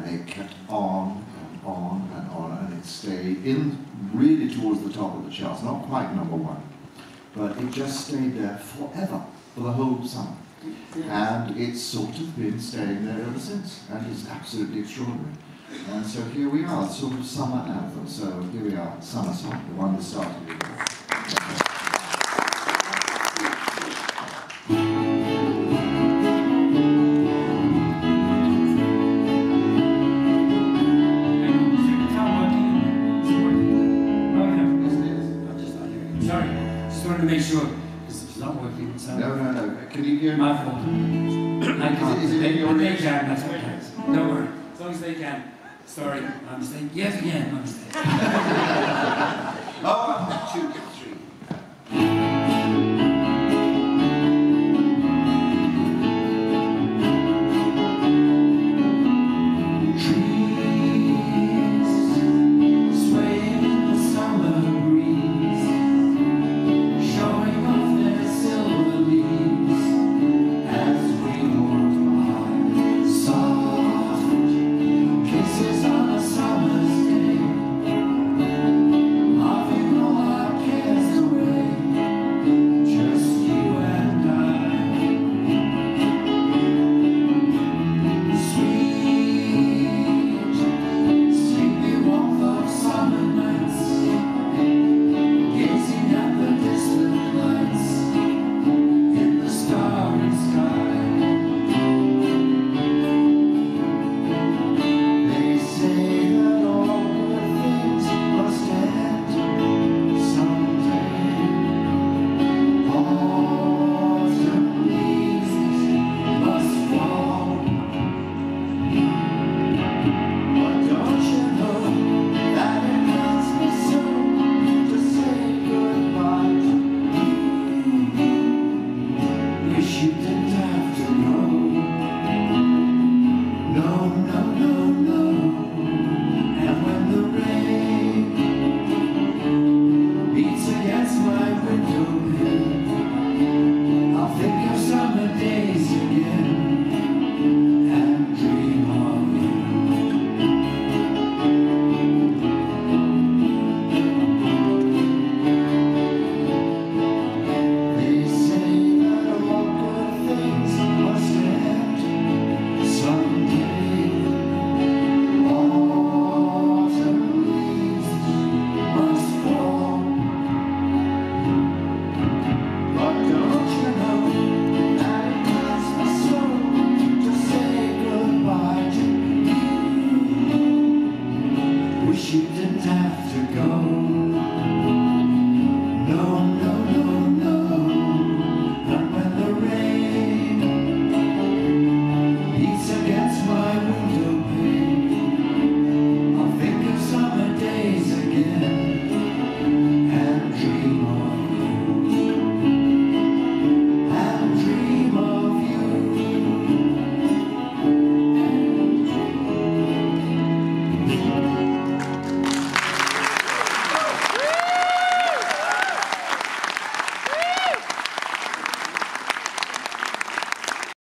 And it kept on and on and on, and it stayed in really towards the top of the charts, not quite #1, but it just stayed there forever, for the whole summer. And it's sort of been staying there ever since, and it's absolutely extraordinary. And so here we are, sort of summer anthem. So here we are, Summer Song, the one that started with it. To make sure, because it's not working. So No. Can you hear me? My fault. Is it in your they can, that's okay. Don't worry. As long as they can. Sorry, my mistake. Yes, again, my mistake. Oh, 1, 2, 3.